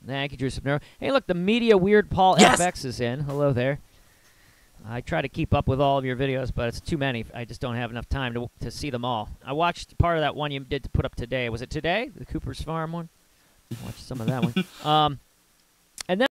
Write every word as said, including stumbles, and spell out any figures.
Thank you, Drew Subnero. Hey, look, the Media Weird Paul Yes! F X is in. Hello there. I try to keep up with all of your videos, but it's too many. I just don't have enough time to to see them all. I watched part of that one you did to put up today. Was it today? The Cooper's Farm one? Watched some of that one. Um,